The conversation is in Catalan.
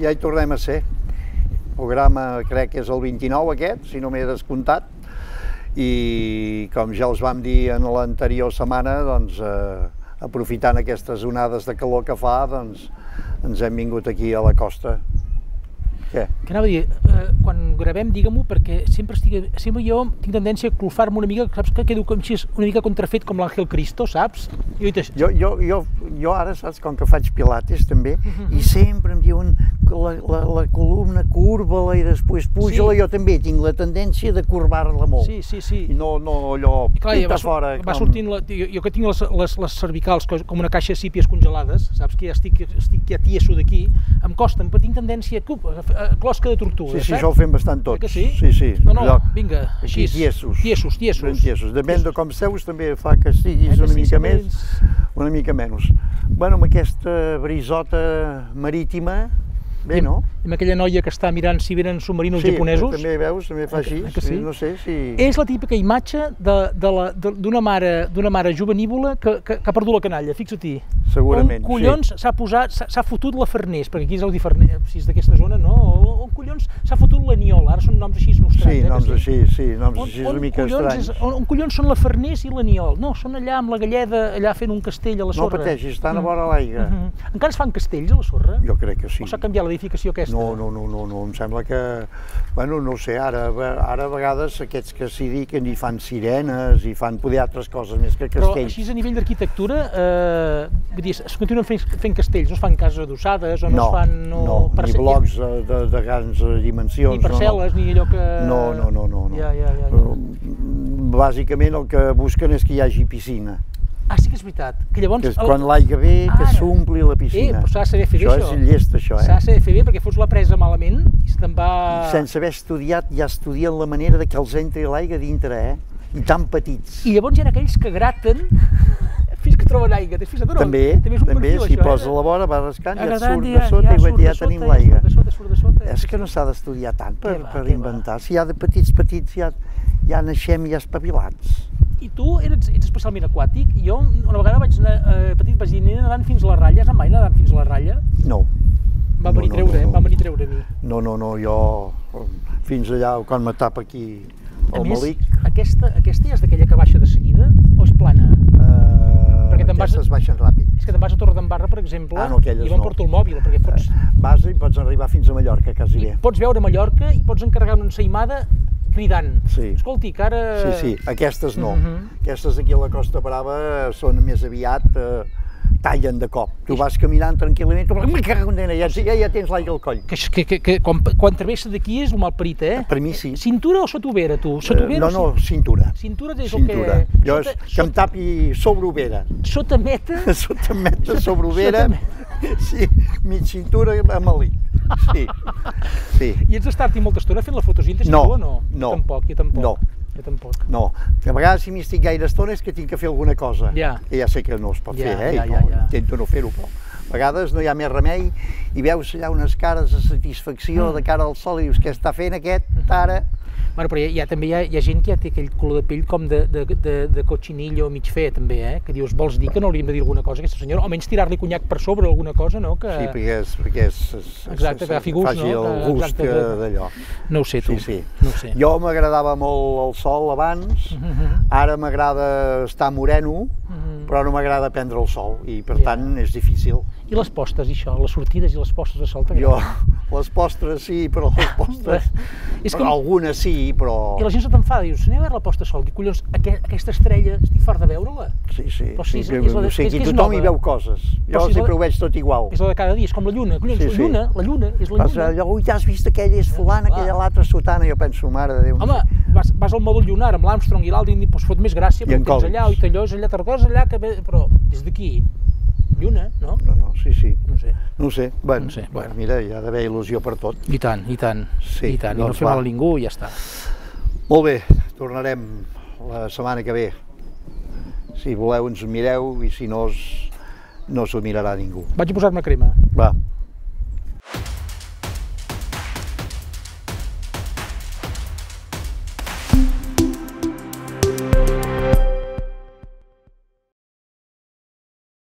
ja hi tornem a ser. El programa crec que és el 29 aquest, si no m'he descomptat. I com ja els vam dir en l'anterior setmana, doncs aprofitant aquestes onades de calor que fa, doncs ens hem vingut aquí a la costa. Què? Que anava a dir, quan gravem, digue-m'ho, perquè sempre jo tinc tendència a clofar-me una mica, saps que quedo una mica contrafet com l'Àngel Cristo, saps? Jo ara, saps, com que faig pilates també, i sempre em diuen la columna curva-la i després puja-la, jo també tinc la tendència de corbar-la molt. Sí. I no allò pinta fora. Va sortint, jo que tinc les cervicals com una caixa de sípies congelades, saps que ja estic ja tieso d'aquí, em costen, però tinc tendència a closca de tortuga, saps? Sí, això ho fem bastant tots. Que sí? Sí. No, vinga, així. Tiesos. Depèn de com seus també fa que estiguis una mica més, una mica menys. Bueno, amb aquesta brisota marítima, bé, no? I amb aquella noia que està mirant si venen submarinos japonesos. Sí, també veus, també fa així, no sé si... És la típica imatge d'una mare jovenívola que ha perdut la canalla, fixa-t'hi. Segurament, sí. On collons s'ha fotut la Farners, perquè aquí es deu dir Farners, si és d'aquesta zona, no? On collons s'ha fotut l'Aniol, ara són noms així nostrats. Sí, noms així una mica estranys. On collons són la Farners i l'Aniol? No, són allà amb la Galleda, allà fent un castell a la sorra. No pateixis, estan a vora l'aigua. Encara es fan castells a la sorra? Jo crec que sí. O s'ha canviat l'edificació aquesta? No, em sembla que... Bueno, no sé, ara a vegades aquests que s'hi dediquen i fan sirenes i fan poder altres coses més que castells. Però així a nivell d'arquitectura, vull dir, es continuen fent castells, no es fan cases adossades o no es fan... No, ni blocs de grans dimensions. Ni parcel·les, ni allò que... No. Ja. Bàsicament el que busquen és que hi hagi piscina. Ah, sí que és veritat. Que llavors... Quan l'aigua ve, que s'ompli la piscina. Però s'ha de saber fer bé, això. Això és llest, això, S'ha de saber fer bé, perquè fots la presa malament i se'n va... Sense haver estudiat, ja estudien la manera de que els entri l'aigua dintre, I tan petits. I llavors hi ha aquells que graten fins que troben aigua. T'has fixat o no? També, si posa a la vora, va rascant, ja et surt de sota i ja tenim l'aigua. És que no s'ha d'estudiar tant per inventar. Si hi ha de petits, ja naixem ja espavilats. I tu ets especialment aquàtic. Jo una vegada vaig anar, petit, vaig dir, nedant fins a la ratlla. Has anat mai nedant fins a la ratlla? No. Em va venir a treure a mi. No, jo fins allà quan me tapa aquí el malic. Aquesta ja és d'aquella que baixa de seguida o és plana? Aquestes baixen ràpid. És que te'n vas a Torredembarra, per exemple, i em porto el mòbil, perquè fots... Vas i pots arribar fins a Mallorca, quasi bé. Pots veure Mallorca i pots encarregar una ensaïmada cridant. Sí. Escolti, que ara... Sí, aquestes no. Aquestes aquí a la Costa Brava són més aviat... tallen de cop. Tu vas caminant tranquil·lament, ja tens l'aigua al coll. Que quan travessa d'aquí és un mal parit, Per mi sí. Cintura o sotovera, tu? No, cintura. Cintura és el que... Jo que em tapi sobreovera. Sotameta? Sotameta, sobreovera, sí, mig cintura amb el lit. Sí. I ets d'estar-t'hi molta estona fent la fotosíntesi tu o no? No. Jo tampoc. No, a vegades si m'hi estic gaire estona és que tinc que fer alguna cosa, que ja sé que no es pot fer, intento no fer-ho, però a vegades no hi ha més remei i veus allà unes cares de satisfacció de cara al sol i dius, què està fent aquest, ara? Bueno, però també hi ha gent que ja té aquell color de pell com de cochinillo mig fer, també, que dius, vols dir que no hauríem de dir alguna cosa a aquesta senyora? Almenys tirar-li conyac per sobre o alguna cosa, no? Sí, perquè exacte, que agafi gust, no? Faci el gust d'allò. No ho sé, tu. Sí. No ho sé. Jo m'agradava molt el sol abans, ara m'agrada estar moreno, però no m'agrada prendre el sol i per tant és difícil. I les postes, això, les sortides i les postes de sol Jo, les postres sí, però les postres... Algunes sí, però... I la gent se t'enfada, dius, anem a veure la posta de sol, i collons, aquesta estrella, estic fart de veure-la? Sí, aquí tothom hi veu coses, jo sempre ho veig tot igual. És la de cada dia, és com la lluna, collons, la lluna és la lluna. Allò, ui, has vist aquella és fulana, aquella l'altra sotana, jo penso, mare de Déu. Home, vas al mòdul lunar amb l'Armstrong i l'Aldrin, doncs fot més gràcia, però tens allà, oi, allò és allà, Tarragona, allà, però des d'aquí... Lluna, no? No, sí. No ho sé. Bueno, Bueno, mira, hi ha d'haver il·lusió per tot. I tant. Sí, I no fer mal a ningú i ja està. Molt bé, tornarem la setmana que ve. Si voleu ens ho mireu i si no, no s'ho mirarà ningú. Vaig a posar-me crema. Va.